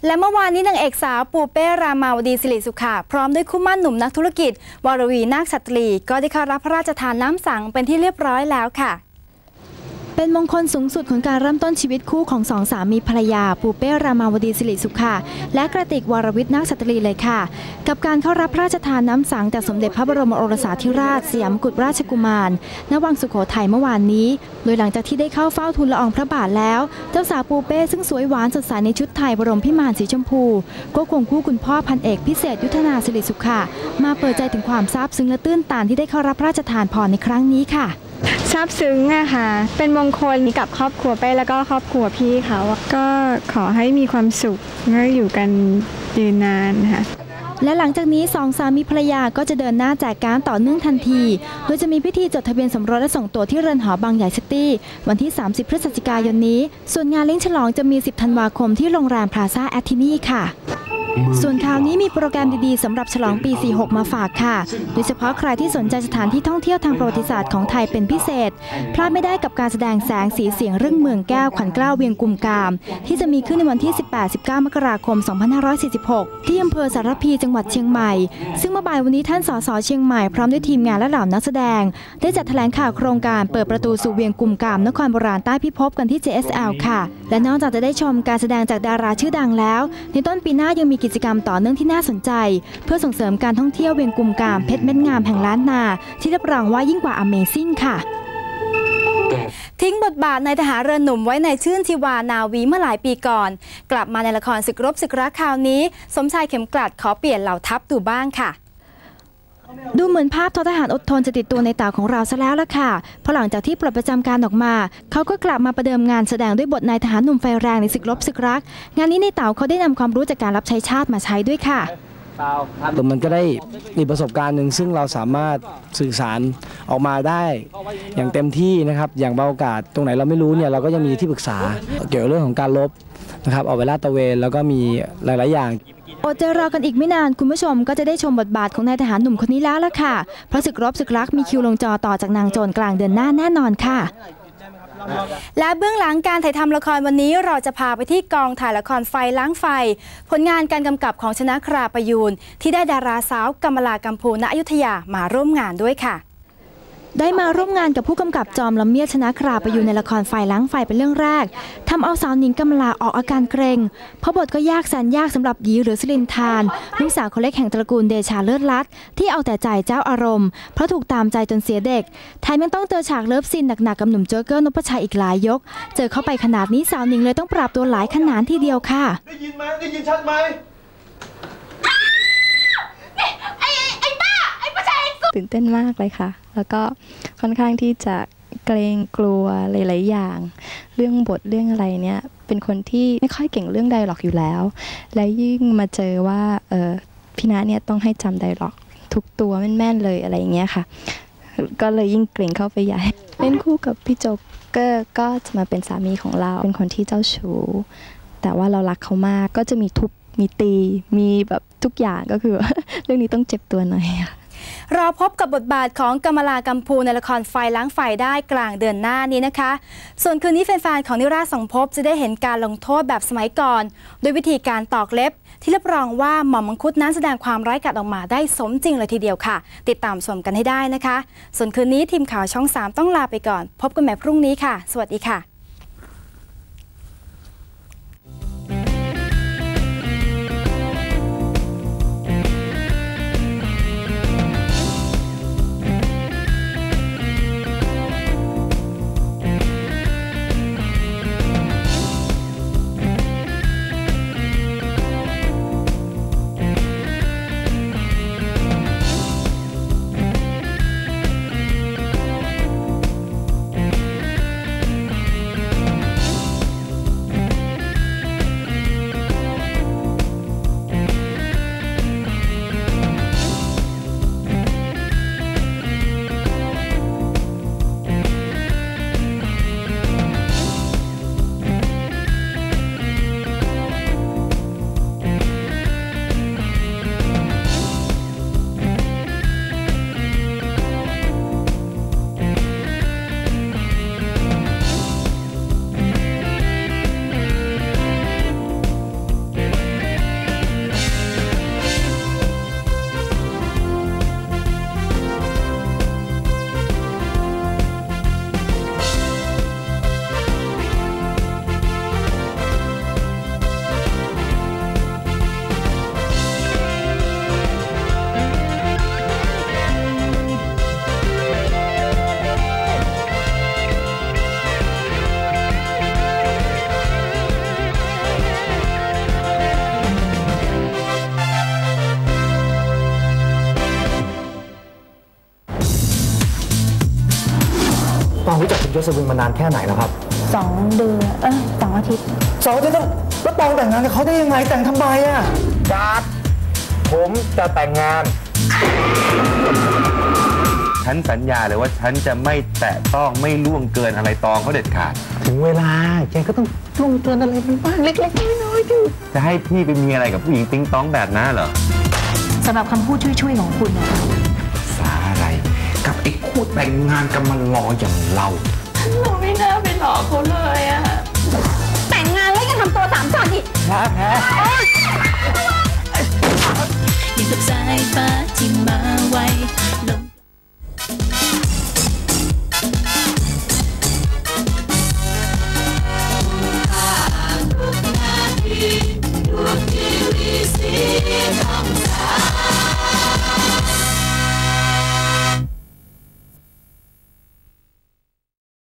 และเมื่อวานนี้นางเอกสาวปูเป้รามาวดีสิริสุขะพร้อมด้วยคู่หมั่นหนุ่มนักธุรกิจวรวีนาคชัตรีก็ได้เข้ารับพระราชทานน้ำสังเป็นที่เรียบร้อยแล้วค่ะเป็นมงคลสูงสุดของการเริ่มต้นชีวิตคู่ของสองสามีภรรยาปูเป้รามาวดีสิริสุขะและกระติกวรวิทย์นาคชัตรีเลยค่ะกับการเข้ารับพระราชทานน้ำสังจากสมเด็จพระบรมโอรสาธิราชสยามกุฎราชกุมารณวังสุโขทัยเมื่อวานนี้โดยหลังจากที่ได้เข้าเฝ้าทูลละอองพระบาทแล้วเจ้าสาวปูเป้ซึ่งสวยหวานสดใสในชุดไทยบรมพิมานสีชมพูก็ควงคู่คุณพ่อพันเอกพิเศษยุทธนาสิริสุขะมาเปิดใจถึงความซาบซึ้งและตื้นตันที่ได้เข้ารับพระราชทานพรในครั้งนี้ค่ะซาบซึ้งอะค่ะเป็นมงคลกับครอบครัวเป้แล้วก็ครอบครัวพี่เขาก็ขอให้มีความสุขและอยู่กันยืนนานค่ะและหลังจากนี้สองสามีภรรยาก็จะเดินหน้าแจกการ์ดต่อเนื่องทันทีโดยจะมีพิธีจดทะเบียนสมรสและส่งตัวที่เรือนหอบางใหญ่ซิตี้วันที่30 พฤศจิกายนนี้ส่วนงานเลี้ยงฉลองจะมี10 ธันวาคมที่โรงแรมพลาซ่าแอททินี่ค่ะส่วนข่าวนี้มีโปรแกรมดีๆสำหรับฉลองปี 46 มาฝากค่ะโดยเฉพาะใครที่สนใจสถานที่ท่องเที่ยวทางประวัติศาสตร์ของไทยเป็นพิเศษพลาดไม่ได้กับการแสดงแสงสีเสียงเรื่องเมืองแก้วขวัญเกล้าเวียงกุมกามที่จะมีขึ้นในวันที่ 18-19 มกราคม 2546 ที่อำเภอสารพีจังหวัดเชียงใหม่ซึ่งเมื่อบ่ายวันนี้ท่านสสเชียงใหม่พร้อมด้วยทีมงานและเหล่านักแสดงได้จัดแถลงข่าวโครงการเปิดประตูสู่เวียงกุมกามนครโบราณใต้พิภพกันที่ JSL ค่ะและนอกจากจะได้ชมการแสดงจากดาราชื่อดังแล้วในต้นปีหน้ายังมีกิจกรรมต่อเนื่องที่น่าสนใจเพื่อส่งเสริมการท่องเที่ยวเวียงกุมกามเพชรเม็ดงามแห่งล้านนาที่รับรองว่ายิ่งกว่า Amazing ค่ะทิ้งบทบาทในทหารเรือหนุ่มไว้ในชื่นทิวานาวีเมื่อหลายปีก่อนกลับมาในละครศึกรบศึกรักคราวนี้สมชายเข็มกลัดขอเปลี่ยนเหล่าทัพดูบ้างค่ะดูเหมือนภาพทหารอดทนจะติดตัวในเต่าของเราซะแล้วล่ะค่ะเพราะหลังจากที่ปลดประจำการออกมาเขาก็กลับมาประเดิมงานแสดงด้วยบทนายทหารหนุ่มไฟแรงในศึกรบศึกรักงานนี้ในเต่าเขาได้นำความรู้จากการรับใช้ชาติมาใช้ด้วยค่ะมันก็ได้มีประสบการณ์หนึ่งซึ่งเราสามารถสื่อสารออกมาได้อย่างเต็มที่นะครับอย่างเบาโอกาสตรงไหนเราไม่รู้เนี่ยเราก็ยังมีที่ปรึกษาเกี่ยวกับเรื่องของการรบนะครับออกไปลาดตระเวนแล้วก็มีหลายๆอย่างอดใจรอกันอีกไม่นานคุณผู้ชมก็จะได้ชมบทบาทของนายทหารหนุ่มคนนี้แล้วล่ะค่ะเพราะศึกรบศึกรักมีคิวลงจอต่อจากนางโจรกลางเดือนหน้าแน่นอนค่ะและเบื้องหลังการถ่ายทำละครวันนี้เราจะพาไปที่กองถ่ายละครไฟล้างไฟผลงานการกำกับของชนะคราประยูนที่ได้ดาราสาวกำมลากัมพูณอยุธยามาร่วมงานด้วยค่ะได้มาร่วมงานกับผู้กำกับจอมละเมียดชนะคราประยูนในละครไฟล้างไฟเป็นเรื่องแรกทำเอาสาวหนิงกำมลาออกอาการเกรงเพราะบทก็ยากแสนยากสำหรับหยีหรือสิรินทานลูกสาวคนเล็กแห่งตระกูลเดชาเลิศลัดที่เอาแต่ใจเจ้าอารมณ์เพราะถูกตามใจจนเสียเด็กแถมยังต้องเจอฉากเลิฟซีนหนักๆกับหนุ่มโจ๊กเกอร์นพชัยอีกหลายยกเจอเข้าไปขนาดนี้สาวหนิงเลยต้องปรับตัวหลายขนาดทีเดียวค่ะได้ยินไหมได้ยินชัดไหมตื่นเต้นมากเลยค่ะแล้วก็ค่อนข้างที่จะเกรงกลัวหลายๆอย่างเรื่องบทเรื่องอะไรเนี่ยเป็นคนที่ไม่ค่อยเก่งเรื่องไดร็อกอยู่แล้วและยิ่งมาเจอว่าพี่ณเนี่ยต้องให้จำไดร็อกทุกตัวแม่นๆเลยอะไรอย่างเงี้ยค่ะก็เลยยิ่งเกรงเข้าไปใหญ่เล่นคู่กับพี่โจ๊กเกอร์ก็จะมาเป็นสามีของเราเป็นคนที่เจ้าชู้แต่ว่าเรารักเขามากก็จะมีทุบมีตีมีแบบทุกอย่างก็คือ เรื่องนี้ต้องเจ็บตัวหน่อยรอพบกับบทบาทของกำมลากัมพูในละครไฟล้างไฟได้กลางเดือนหน้านี้นะคะส่วนคืนนี้แฟนๆของนิราศสงภพจะได้เห็นการลงโทษแบบสมัยก่อนโดยวิธีการตอกเล็บที่รับรองว่าหม่อมมังคุดนั้นแสดงความร้ายกาจออกมาได้สมจริงเลยทีเดียวค่ะติดตามชมกันให้ได้นะคะส่วนคืนนี้ทีมข่าวช่อง3ต้องลาไปก่อนพบกันใหม่พรุ่งนี้ค่ะสวัสดีค่ะองรู้จักคุณยศวินมานานแค่ไหนแล้วครับ 2 เดือน2 อาทิตย์ 2 อาทิตย์แล้วตองแต่งงานกับเขาได้ยังไงแต่งทำไมอ่ะการ์ดผมจะแต่งงาน ฉันสัญญาเลยว่าฉันจะไม่แตะต้องไม่ล่วงเกินอะไรตองเขาเด็ดขาดถึงเวลาแกก็ต้องล่วงเกินอะไรมันบ้างเล็กๆน้อยๆดิจะให้พี่ไปมีอะไรกับผู้หญิงติ๊งต้องแบบนั้นเหรอสำหรับคำพูดช่วยๆของคุณนะสาอะไรกับไอ้คู่แต่งงานกันมารออย่างเราเราไม่น่าไปหลอกเขาเลยอะแต่งงานแล้วยังทำตัว3 จานอีกแพ้อยู่กับสายฟ้าที่มาไวลม